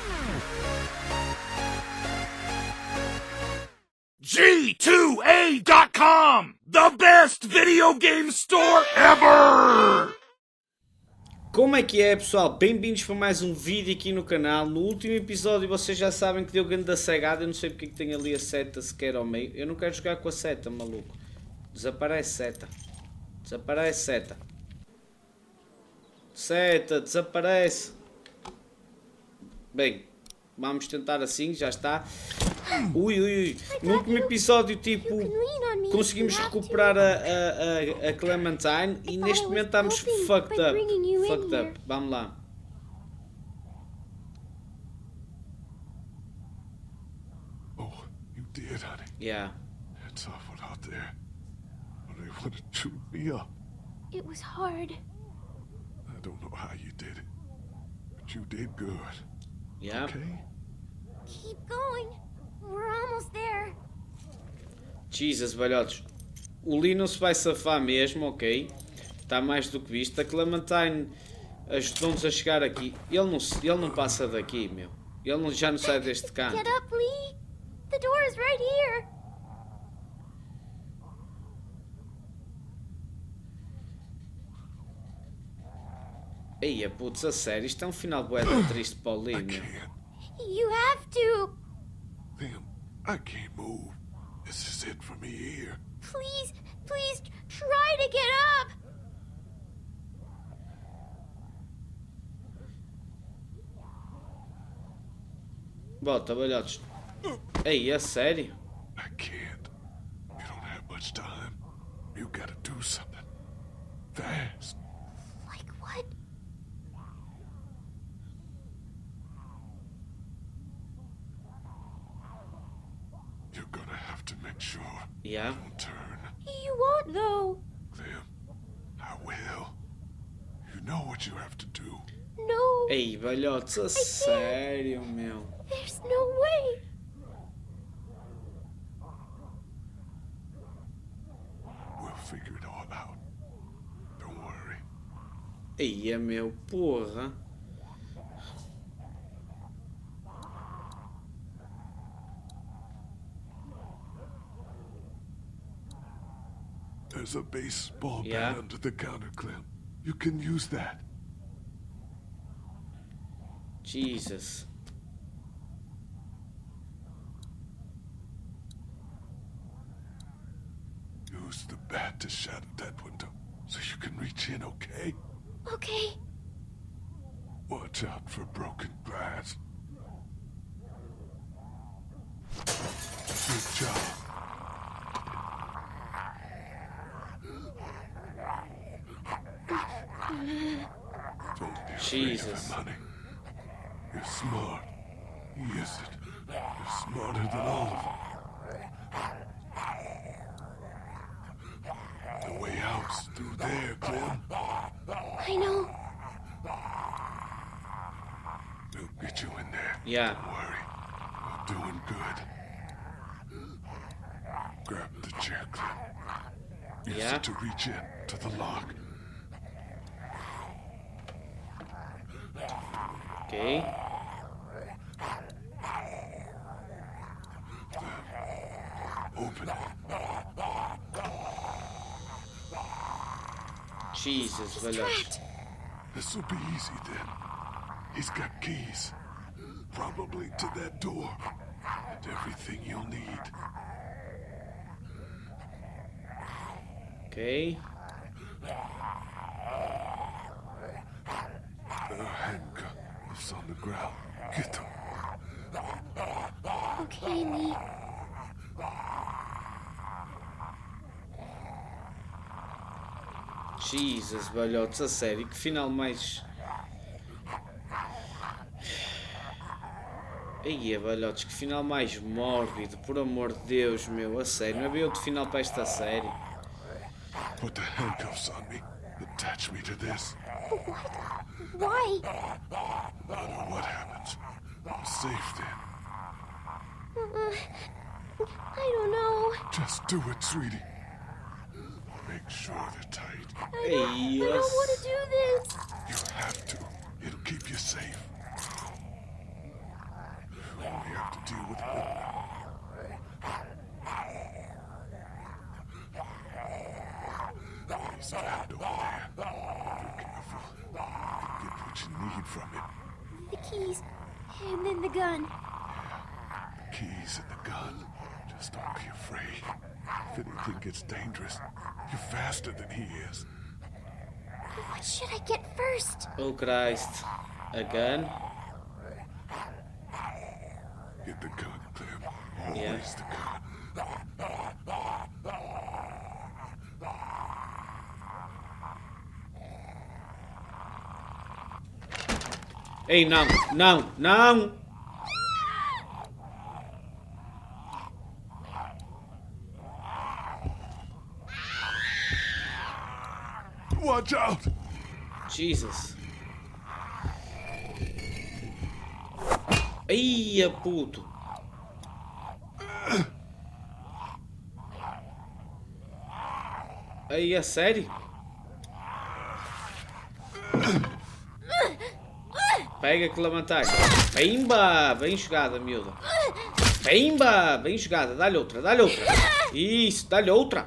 G2A.com, the best video game store ever! Como é que é, pessoal? Bem-vindos para mais um vídeo aqui no canal. No último episódio vocês já sabem que deu grande da cegada. Eu não sei porque que tem ali a seta sequer ao meio. Eu não quero jogar com a seta, maluco. Desaparece seta. Desaparece seta. Seta, desaparece. Bem, vamos tentar assim, já está. Ui. No último episódio, tipo, conseguimos recuperar a Clementine e neste momento estamos fucked up. Vamos lá. Oh, you did, honey. Yeah. It's awful out there. They want to chew me up. It was hard. I don't know how you did it, but you did good. Yeah. Okay? Keep going. We're almost there. Jesus, velhotes. O Lee não se vai safar mesmo, ok? Está mais do que visto. A Clementine ajudou-nos a chegar aqui. Ele não passa daqui, meu. Já não sai deste canto. Get up, Lee. The door is right here. Eia, putz, a sério. Isto é um final bué triste para o Lee, I meu. can't. You have to. Them, I can't move. This is it for me here. Please try to get up. Bota, velhotes. Ei, é sério? I can't. You don't have much time. You gotta do something. Fast. Like what? You're gonna have to make sure. Yeah. Don't turn. You won't, though. Them, I will. You know what you have to do. No. Ei, velhotes, a sério, meu. There's no way. We'll figure it all out. Don't worry. Eia, meu, porra. There's a baseball Yeah. bat under the counter, Clem. You can use that. Jesus. Use the bat to shatter that window so you can reach in, okay? Okay. Watch out for broken glass. Good job. Don't be afraid of Jesus. him, honey. You're smart. He isn't. You're smarter than all of them. The way out's through there, Clem. I know. We'll get you in there. Yeah. Don't worry. We're doing good. Grab the chair, Clem. Use Yeah. it to reach in to the lock. Ok. Open it. Jesus, velhotes. This will be easy then. He's got keys. Probably to that door. And everything you'll need. Ok. There are handcuffs on the ground. Get them. Okay, Lee. Jesus, velhotes, a sério. Que final mais... Eia, velhotes, que final mais mórbido. Por amor de Deus, meu. A sério. Não havia outro final para esta série. Put the handcuffs on me. Attach me to this. Why? No matter what happens, I'm safe then. I don't know. Just do it, sweetie. Make sure they're tight. I don't want to do this. You have to. It'll keep you safe. need from him? The keys, and then the gun. The keys and the gun. Just don't be afraid. If anything gets dangerous, you're faster than he is. What should I get first? Oh Christ. A gun? Get the gun, Clem. Always Yeah. the gun. Ei, não, não, não! Watch out! Jesus. Ia, puto. Aí, é sério? Pega aquela vantagem. Pimba! Bem jogada, miúda. Pimba! Bem jogada. Dá-lhe outra, dá-lhe outra. Isso, dá-lhe outra.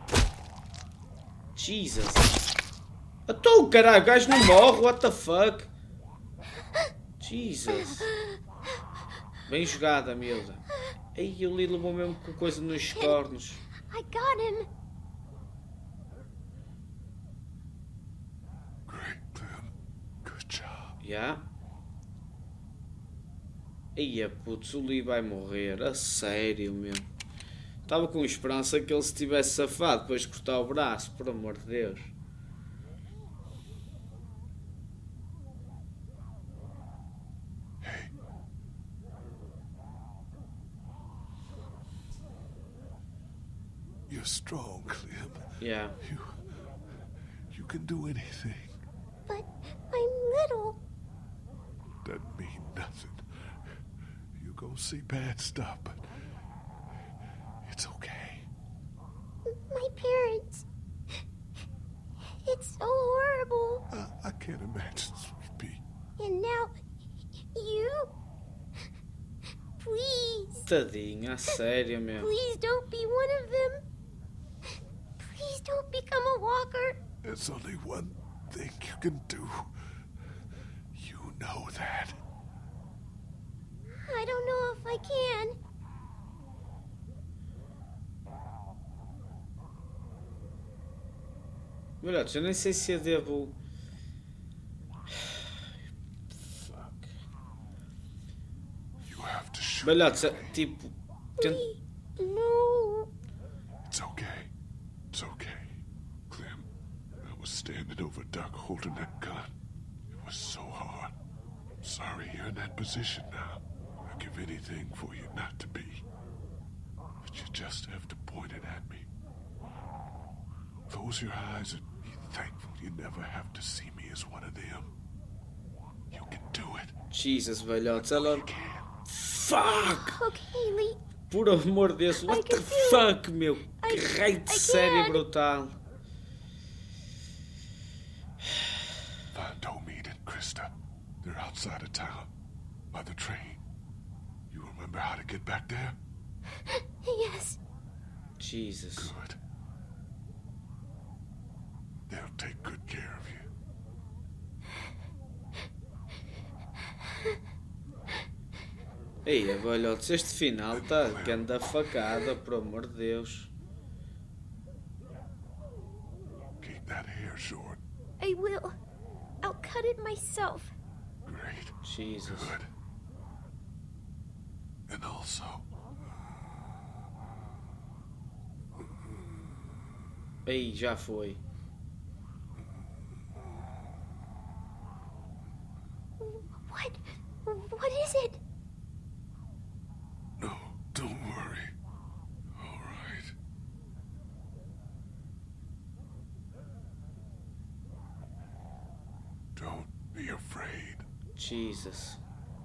Jesus. Então, caralho, o gajo não morre, what the fuck? Jesus. Bem jogada, miúda. Ei, o Lilo levou mesmo com coisa nos cornos. I got him. Great, Clem. Good job. Já? Eia, putz, o Lee vai morrer. A sério, meu. Estava com esperança que ele se tivesse safado depois de cortar o braço, por amor de Deus. Hey. You're strong, Clem. Yeah. You can do anything. But I'm little. Doesn't mean nothing. You go see bad stuff, but it's okay. My parents. It's so horrible. I can't imagine, sweet pea. And now, you? Please. Tadinho, a sério, meu. Please don't be one of them. Please don't become a walker. There's only one thing you can do. You know that. I don't know if I can. Olha, eu nem sei se eu devo... Fuck. You have to shoot. Balhotes, tipo... Please, no. It's okay. It's okay. Clem, I was standing over Doc holding that gun. It was so hard. I'm sorry you're in that position now. I'd give anything for you not to be. But you just have to point it at me. Close your eyes and be thankful you never have to see me as one of them. You can do it. Jesus, velhotes, ela... You can. Fuck! Okay, Lee. Por amor de Deus, what the fuck, meu? Que raio de série brutal. Find Omid and Krista. They're outside of town, by the train. You remember how to get back there? Yes. Jesus. Good. They'll take good care of you. Ei, velhotes, este final está ganda facada, por amor de Deus. Keep that hair short. I will. I'll cut it myself. Great. Jesus. Good. And also, Ei, já foi. What is it? no, don't worry. All right. Don't be afraid. Jesus.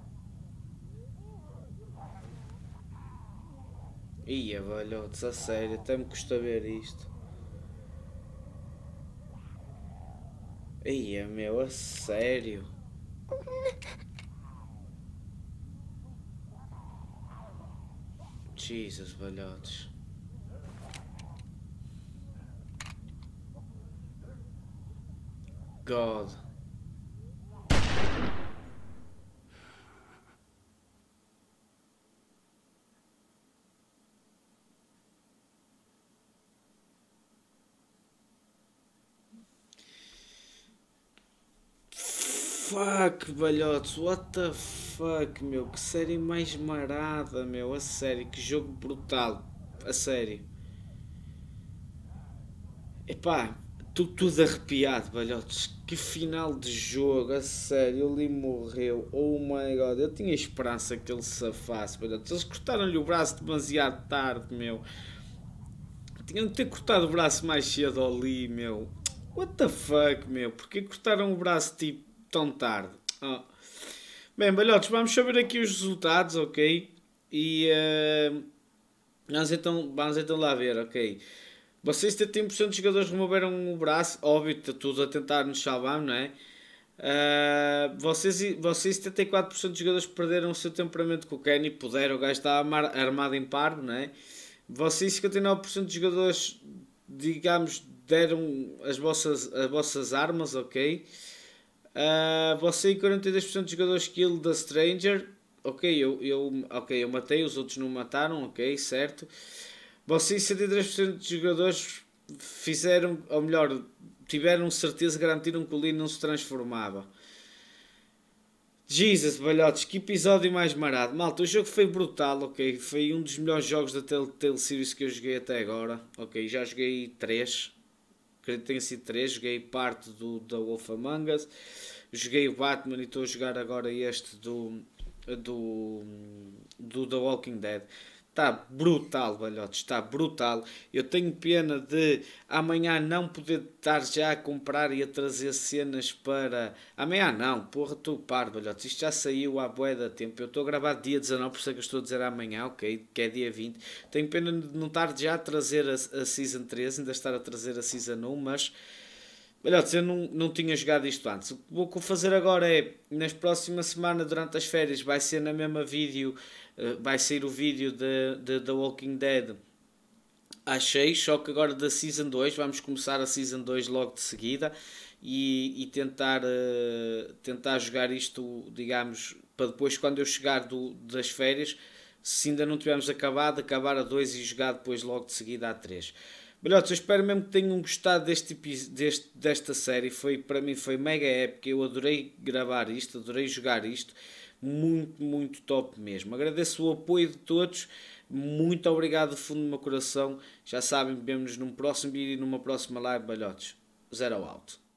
Ia, velhotes, a sério, até me custa ver isto. Ia, meu, a sério. Jesus, velhotes. God. fuck, balhotes, what the fuck, meu, que série mais marada, meu, a sério, que jogo brutal, a sério. Epá, estou tudo arrepiado, balhotes, que final de jogo, a sério, ele morreu, oh my god, eu tinha esperança que ele se safasse, balhotes, eles cortaram-lhe o braço demasiado tarde, meu, tinham de ter cortado o braço mais cedo ali, meu, what the fuck, meu, porque cortaram o braço tipo tão tarde? Oh. Bem, balhotes, vamos saber aqui os resultados, ok? E vamos então lá ver, ok? Vocês 70% dos jogadores removeram o braço, óbvio, está tudo a tentar nos salvar, não é? Vocês 74% dos jogadores perderam o seu temperamento com o Kenny, puderam, o gajo estava armado em parvo, não é? Vocês 59% dos jogadores, digamos, deram as vossas armas, ok? Você e 42% dos jogadores kill the stranger, ok, eu matei, os outros não mataram, ok, certo? Vocês 73% dos jogadores fizeram, ou melhor, tiveram certeza, garantiram que o Lee não se transformava. Jesus, balhotes, que episódio mais marado. Malta, o jogo foi brutal, ok? Foi um dos melhores jogos da Telltale Series que eu joguei até agora. Ok, já joguei 3. Acredito que tenha sido 3. Joguei parte do The Wolf Among Us. Joguei o Batman e estou a jogar agora este do The Walking Dead. Está brutal, balhotes, está brutal. Eu tenho pena de amanhã não poder estar já a comprar e a trazer cenas para... Amanhã não, porra, estou par, balhotes. Isto já saiu há bué da tempo. Eu estou a gravar dia 19, por isso é que eu estou a dizer amanhã, ok, que é dia 20. Tenho pena de não estar já a trazer a Season 3, ainda estar a trazer a Season 1, mas... Balhotes, eu não tinha jogado isto antes. O que vou fazer agora é, nas próximas semanas, durante as férias, vai ser na mesma vídeo, vai sair o vídeo de The Walking Dead às 6, só que agora da Season 2, vamos começar a Season 2 logo de seguida e tentar jogar isto, digamos, para depois, quando eu chegar das férias, se ainda não tivermos acabado, acabar a 2 e jogar depois logo de seguida a 3. Balhotes, eu espero mesmo que tenham gostado desta série. Para mim foi mega épica. Eu adorei gravar isto, adorei jogar isto. Muito, muito top mesmo. Agradeço o apoio de todos. Muito obrigado do fundo do meu coração. Já sabem, vemos-nos num próximo vídeo e numa próxima live, balhotes. Zero out.